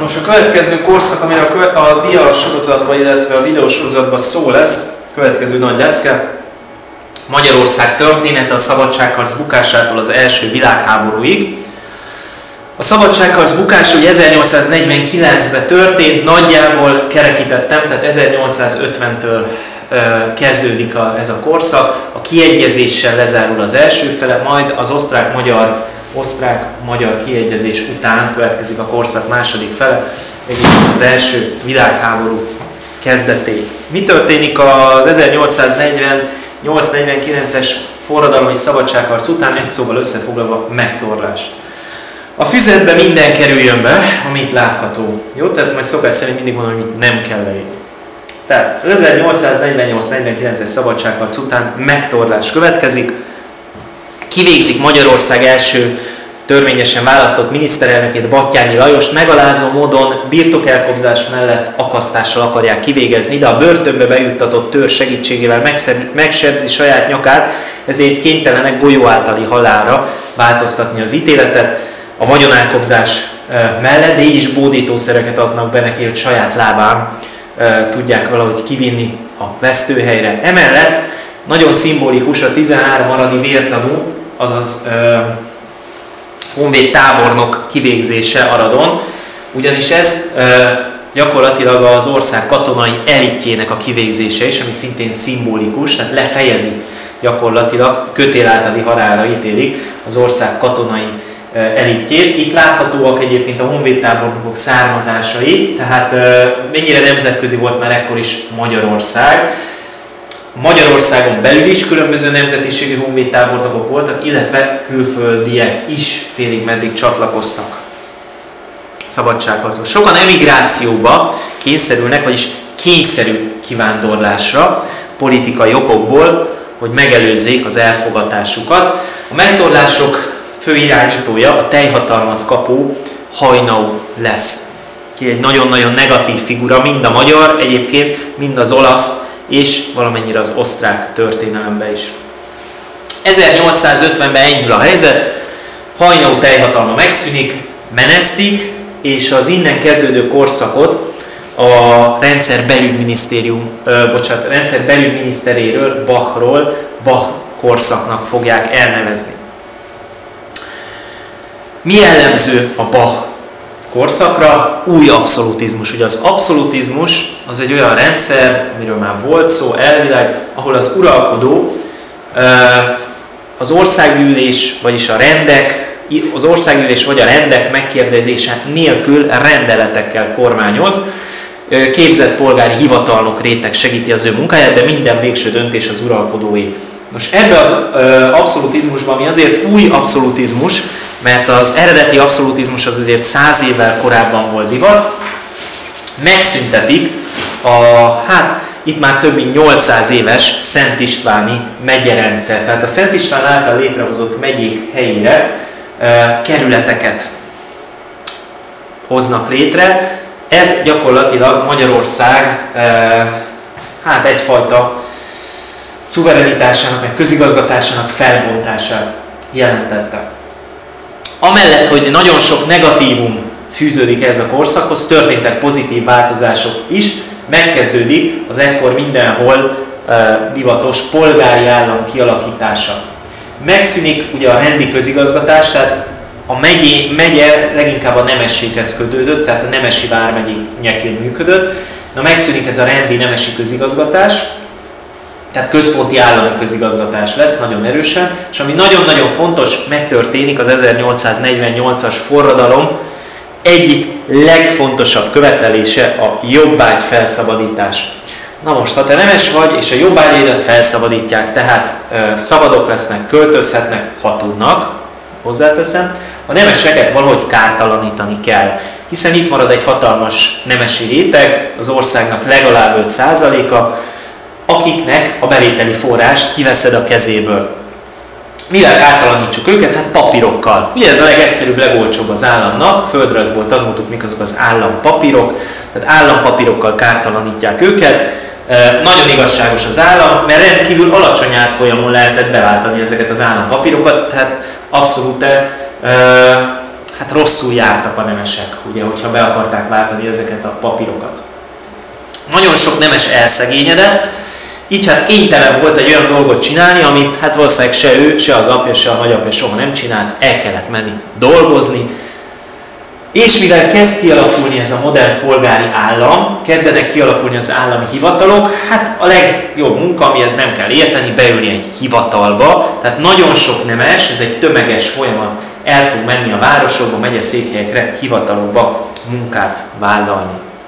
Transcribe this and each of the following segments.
Most a következő korszak, amiről a diasorozatban, illetve a videósorozatban szó lesz, következő nagy lecke, Magyarország története a szabadságharc bukásától az első világháborúig. A szabadságharc bukása 1849-ben történt, nagyjából kerekítettem, tehát 1850-től kezdődik ez a korszak, a kiegyezéssel lezárul az első fele, majd az osztrák-magyar kiegyezés után következik a korszak második fele, egészen az első világháború kezdetéig. Mi történik az 1848-49-es forradalom és szabadságharc után? Egy szóval összefoglalva, megtorlás. A füzetbe minden kerüljön be, amit látható. Jó? Tehát majd szokás szerint mindig mondom, hogy nem kell leírni. Tehát 1848-49-es szabadságharc után megtorlás következik. Kivégzik Magyarország első törvényesen választott miniszterelnökét, Batthyány Lajost, megalázó módon birtokelkobzás mellett akasztással akarják kivégezni, de a börtönbe bejuttatott tőr segítségével megsebzi saját nyakát, ezért kénytelenek golyó általi halálra változtatni az ítéletet a vagyonelkobzás mellett, de így is bódítószereket adnak be neki, hogy saját lábán tudják valahogy kivinni a vesztőhelyre. Emellett nagyon szimbolikus a 13 aradi vértanú, azaz honvéd tábornok kivégzése Aradon, ugyanis ez gyakorlatilag az ország katonai elitjének a kivégzése is, ami szintén szimbolikus, tehát lefejezi gyakorlatilag, kötél általi halálra ítélik az ország katonai elitjét. Itt láthatóak egyébként a honvédtábornokok származásai, tehát mennyire nemzetközi volt már ekkor is Magyarország. Magyarországon belül is különböző nemzetiségű honvédtábornokok voltak, illetve külföldiek is félig meddig csatlakoztak szabadságharchoz. Sokan emigrációba kényszerülnek, vagyis kényszerű kivándorlásra politikai okokból, hogy megelőzzék az elfogatásukat. A megtorlások fő irányítója, a teljhatalmat kapó Haynau lesz, ki egy nagyon-nagyon negatív figura, mind a magyar egyébként, mind az olasz, és valamennyire az osztrák történelemben is. 1850-ben enyhül a helyzet, Haynau teljhatalma megszűnik, menesztik, és az innen kezdődő korszakot a rendszer belügyminiszteréről, Bachról, Bach korszaknak fogják elnevezni. Mi jellemző a Bach korszakra? Új abszolutizmus. Ugye az abszolutizmus az egy olyan rendszer, amiről már volt szó elvileg, ahol az uralkodó az országgyűlés, vagyis az országgyűlés vagy a rendek megkérdezése nélkül rendeletekkel kormányoz. Képzett polgári hivatalnok réteg segíti az ő munkáját, de minden végső döntés az uralkodóé. Most ebbe az abszolutizmusban, ami azért új abszolutizmus, mert az eredeti abszolutizmus az azért 100 évvel korábban volt divat, megszüntetik itt már több mint 800 éves Szent Istváni megyerendszer. Tehát a Szent István által létrehozott megyék helyére kerületeket hoznak létre. Ez gyakorlatilag Magyarország egyfajta szuverenitásának, meg közigazgatásának felbontását jelentette. Amellett, hogy nagyon sok negatívum fűződik ez a korszakhoz, történtek pozitív változások is, megkezdődik az ekkor mindenhol divatos polgári állam kialakítása. Megszűnik ugye a rendi közigazgatás, tehát a megye leginkább a nemességhez kötődött, tehát a nemesi vármegyéknyeként működött. Na megszűnik ez a rendi nemesi közigazgatás, tehát központi állami közigazgatás lesz nagyon erősen, és ami nagyon-nagyon fontos, megtörténik az 1848-as forradalom egyik legfontosabb követelése, a jobbágy felszabadítás. Na most, ha te nemes vagy, és a jobbágyaidat felszabadítják, tehát szabadok lesznek, költözhetnek, ha tudnak, hozzáteszem, a nemeseket valahogy kártalanítani kell. Hiszen itt marad egy hatalmas nemesi réteg, az országnak legalább 5%-a, akiknek a bevételi forrást kiveszed a kezéből. Mivel kártalanítsuk őket? Hát papírokkal. Ugye ez a legegyszerűbb, legolcsóbb az államnak, földrajzból tanultuk, mik azok az állampapírok, tehát állampapírokkal kártalanítják őket. Nagyon igazságos az állam, mert rendkívül alacsony árfolyamon lehetett beváltani ezeket az állampapírokat, tehát abszolút hát rosszul jártak a nemesek, ugye, hogyha be akarták váltani ezeket a papírokat. Nagyon sok nemes elszegényedett, így hát kénytelen volt egy olyan dolgot csinálni, amit hát valószínűleg se ő, se az apja, se a nagyapja soha nem csinált, el kellett menni dolgozni. És mivel kezd kialakulni ez a modern polgári állam, kezdenek kialakulni az állami hivatalok, hát a legjobb munka, amihez nem kell érteni, beülni egy hivatalba. Tehát nagyon sok nemes, ez egy tömeges folyamat, el fog menni a városokba, megyeszékhelyekre, hivatalokba munkát vállalni.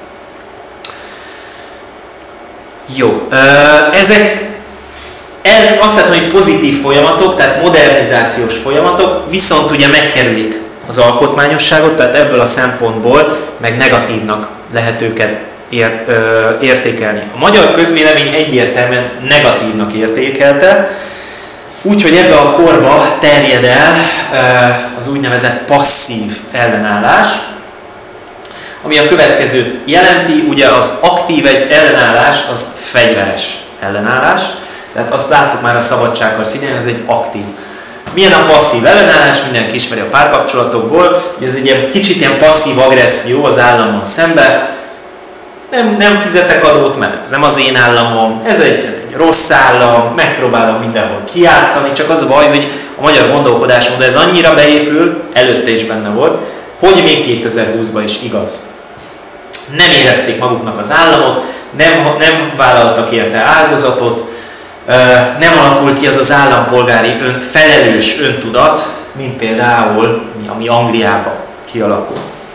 Jó, ezek azt látom, hogy pozitív folyamatok, tehát modernizációs folyamatok, viszont ugye megkerülik az alkotmányosságot, tehát ebből a szempontból meg negatívnak lehet őket értékelni. A magyar közvélemény egyértelműen negatívnak értékelte, úgyhogy ebbe a korba terjed el az úgynevezett passzív ellenállás, ami a következőt jelenti, ugye az aktív ellenállás az fegyveres ellenállás, tehát azt láttuk már a szabadságharc idején, ez egy aktív. Milyen a passzív ellenállás? Mindenki ismeri a párkapcsolatokból, ez egy ilyen, kicsit ilyen passzív agresszió az állammal szemben. Nem fizetek adót, mert ez nem az én államom, ez egy rossz állam, megpróbálom mindenhol kijátszani, csak az a baj, hogy a magyar gondolkodásmód ez annyira beépül, előtte is benne volt, hogy még 2020-ban is igaz. Nem érezték maguknak az államot, nem vállaltak érte áldozatot, nem alakul ki az az állampolgári felelős öntudat, mint például, ami Angliában kialakul.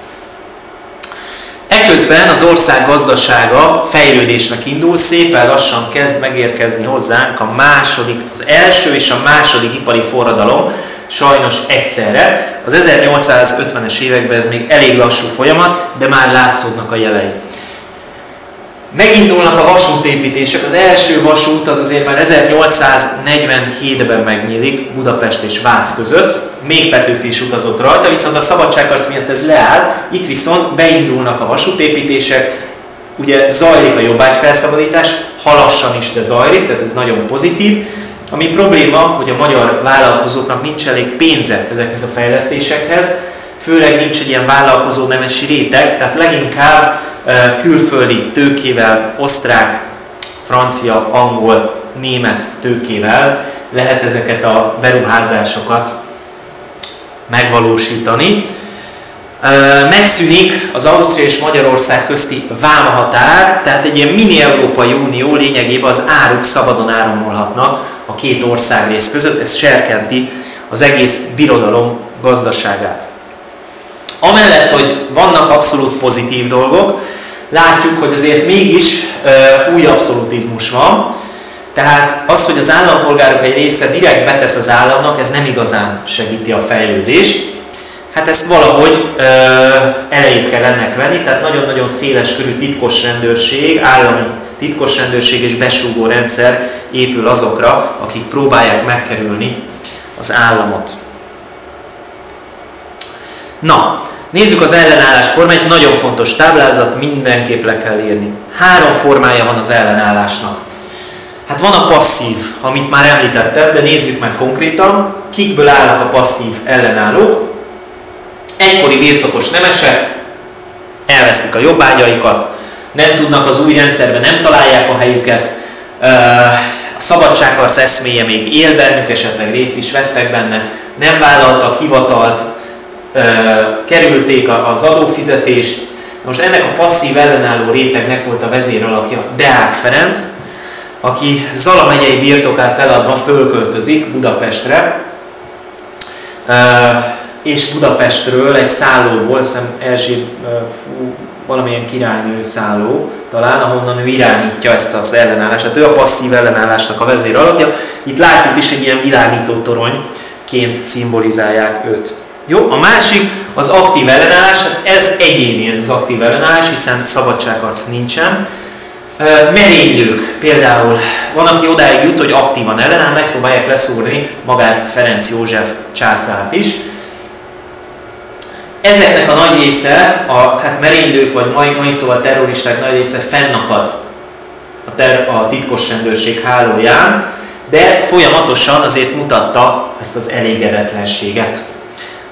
Ekközben az ország gazdasága fejlődésnek indul, szépen lassan kezd megérkezni hozzánk az első és a második ipari forradalom, sajnos egyszerre. Az 1850-es években ez még elég lassú folyamat, de már látszódnak a jelei. Megindulnak a vasútépítések, az első vasút az azért már 1847-ben megnyílik Budapest és Vác között, még Petőfi is utazott rajta, viszont a szabadságharc miatt ez leáll, itt viszont beindulnak a vasútépítések, ugye zajlik a jobbágyfelszabadítás, halassan is, de zajlik, tehát ez nagyon pozitív. Ami probléma, hogy a magyar vállalkozóknak nincs elég pénze ezekhez a fejlesztésekhez, főleg nincs egy ilyen vállalkozó nemesi réteg, tehát leginkább külföldi tőkével, osztrák, francia, angol, német tőkével lehet ezeket a beruházásokat megvalósítani. Megszűnik az Ausztria és Magyarország közti vámhatár, tehát egy ilyen mini Európai Unió lényegében az áruk szabadon áramolhatnak a két országrész között, ez serkenti az egész birodalom gazdaságát. Amellett, hogy vannak abszolút pozitív dolgok, látjuk, hogy azért mégis új abszolutizmus van, tehát az, hogy az állampolgárok egy része direkt betesz az államnak, ez nem igazán segíti a fejlődést. Hát ezt valahogy elejét kell ennek venni, tehát nagyon-nagyon széles körű titkos rendőrség, állami titkos rendőrség és besúgó rendszer épül azokra, akik próbálják megkerülni az államot. Na, nézzük az ellenállás formáit, nagyon fontos táblázat, mindenképp le kell írni. 3 formája van az ellenállásnak. Hát van a passzív, amit már említettem, de nézzük meg konkrétan, kikből állnak a passzív ellenállók. Egykori birtokos nemesek elvesztik a jobbágyaikat, nem tudnak az új rendszerben, nem találják a helyüket, a szabadságharc eszméje még él bennük, esetleg részt is vettek benne, nem vállaltak hivatalt, kerülték az adófizetést. Most ennek a passzív ellenálló rétegnek volt a vezéralakja Deák Ferenc, aki Zala megyei birtokát eladva fölköltözik Budapestre, és Budapestről egy szállóból, valamilyen királynő szálló talán, ahonnan ő irányítja ezt az ellenállást. Hát ő a passzív ellenállásnak a vezéralakja. Itt látjuk is egy ilyen világító toronyként szimbolizálják őt. Jó, a másik az aktív ellenállás, hát ez egyéni, ez az aktív ellenállás, hiszen szabadságharc nincsen. Merénylők például, van, aki odáig jut, hogy aktívan ellenáll, megpróbálják leszúrni magát Ferenc József császárt is. Ezeknek a nagy része, hát merénylők vagy mai szóval terroristák nagy része fennakad a titkos rendőrség hálóján, de folyamatosan azért mutatta ezt az elégedetlenséget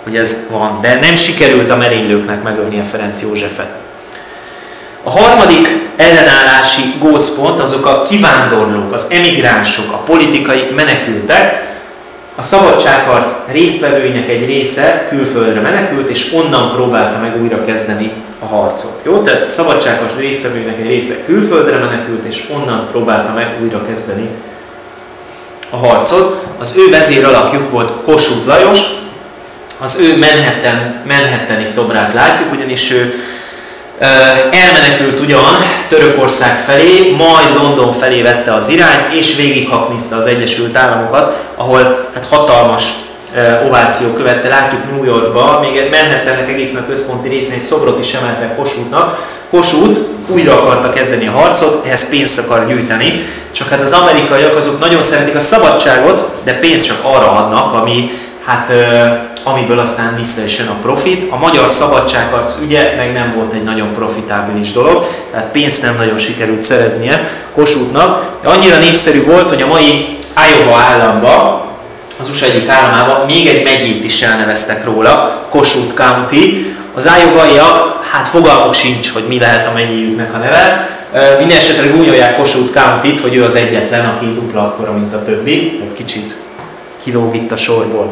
hogy ez van, de nem sikerült a merénylőknek megölnie Ferenc Józsefet. A harmadik ellenállási gócpont azok a kivándorlók, az emigránsok, a politikai menekültek. A szabadságharc résztvevőinek egy része külföldre menekült, és onnan próbálta meg újra kezdeni a harcot. Jó? Tehát a szabadságharc résztvevőinek egy része külföldre menekült, és onnan próbálta meg újra kezdeni a harcot. Az ő vezéralakjuk volt Kossuth Lajos, az ő Manhattani szobrát látjuk, ugyanis ő elmenekült ugyan Törökország felé, majd London felé vette az irányt, és végighakniszta az Egyesült Államokat, ahol hát hatalmas ováció követte. Látjuk New Yorkba, még Manhattannek egészen a központi részén egy szobrot is emeltek Kossuthnak. Kossuth újra akarta kezdeni a harcot, ehhez pénzt akar gyűjteni, csak hát az amerikaiak azok nagyon szeretik a szabadságot, de pénzt csak arra adnak, amiből aztán vissza is jön a profit. A magyar szabadságharc ügye meg nem volt egy nagyon profitábilis dolog, tehát pénzt nem nagyon sikerült szereznie Kossuthnak. De annyira népszerű volt, hogy a mai Iowa államba, az USA egyik államában még egy megyét is elneveztek róla, Kossuth County. Az iowaiak, hát fogalmuk sincs, hogy mi lehet a megyéjüknek a neve. Minden esetre gúnyolják Kossuth County-t, hogy ő az egyetlen, aki dupla akkora, mint a többi. Egy kicsit kilóg itt a sorból.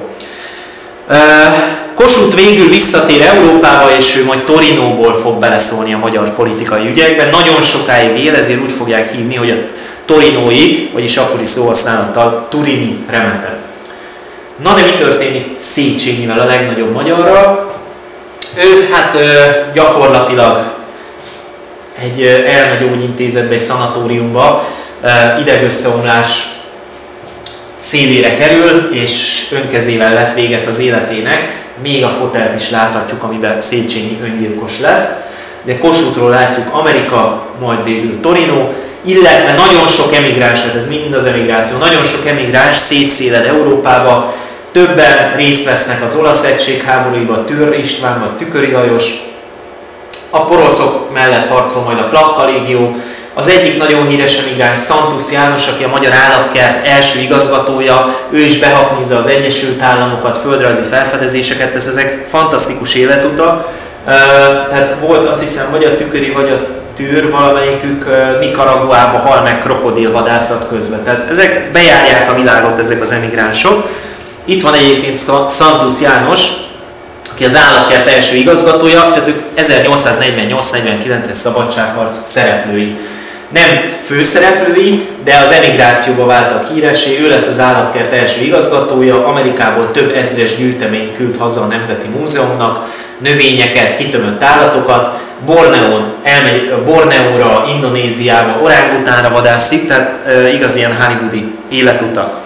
Kossuth végül visszatér Európába, és ő majd Torinóból fog beleszólni a magyar politikai ügyekben. Nagyon sokáig él, ezért úgy fogják hívni, hogy a torinói, vagyis akkori szóhasználattal Turini remete. Na de mi történik Széchenyivel, a legnagyobb magyarral? Ő gyakorlatilag egy elmegyógyintézetbe, egy szanatóriumba idegösszeomlás szélére kerül, és önkezével lett véget az életének. Még a fotelt is láthatjuk, amiben Széchenyi öngyilkos lesz. De Kossuthról látjuk Amerika, majd végül Torino, illetve nagyon sok emigráns, tehát ez mind az emigráció, nagyon sok emigráns szétszéled Európába, többen részt vesznek az olasz egységháborúiban, Türr István vagy Tüköri Lajos, a poroszok mellett harcol majd a Klapka légió, az egyik nagyon híres emigráns Szantusz János, aki a Magyar Állatkert első igazgatója, ő is behaknizza az Egyesült Államokat, földrajzi felfedezéseket, ezek fantasztikus életutak. Tehát volt, azt hiszem, vagy a Tüköri, vagy a Türr, valamelyikük Nicaraguába hal meg krokodilvadászat közben. Tehát ezek bejárják a világot, ezek az emigránsok. Itt van egyébként Szantusz János, aki az Állatkert első igazgatója, tehát ők 1848-49-es szabadságharc szereplői. Nem főszereplői, de az emigrációba váltak híressé, ő lesz az Állatkert első igazgatója, Amerikából több ezres gyűjteményt küld haza a Nemzeti Múzeumnak, növényeket, kitömött állatokat, Borneóra, Indonéziába, orangutánra vadászik, tehát igaz ilyen hollywoodi életutak.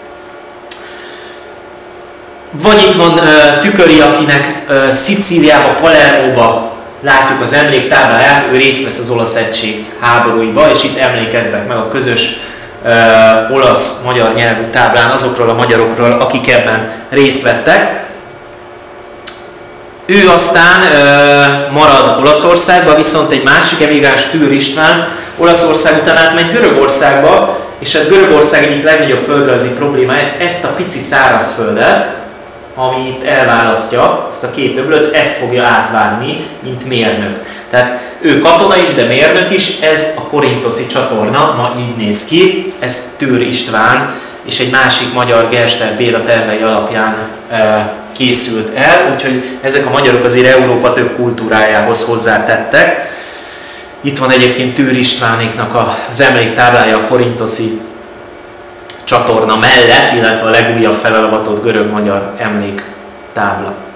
Vagy itt van Tüköri, akinek Szicíliába, Palermóba látjuk az emléktábláját, ő részt vesz az olasz egység háborúiba, és itt emlékeznek meg a közös olasz-magyar nyelvű táblán azokról a magyarokról, akik ebben részt vettek. Ő aztán marad Olaszországban, viszont egy másik emigráns, Türr István Olaszország után átmegy Görögországba, és hát Görögország egyik legnagyobb földrajzi problémája, ezt a pici szárazföldet, amit elválasztja, ezt a két öblöt, ezt fogja átvágni, mint mérnök. Tehát ő katona is, de mérnök is, ez a Korintoszi csatorna, ma így néz ki, ez Türr István, és egy másik magyar, Gerster Béla tervei alapján készült el, úgyhogy ezek a magyarok azért Európa több kultúrájához hozzátettek. Itt van egyébként Türr Istvánéknak az emléktáblája a Korintoszi csatorna mellett, illetve a legújabb felavatott görög-magyar emléktábla.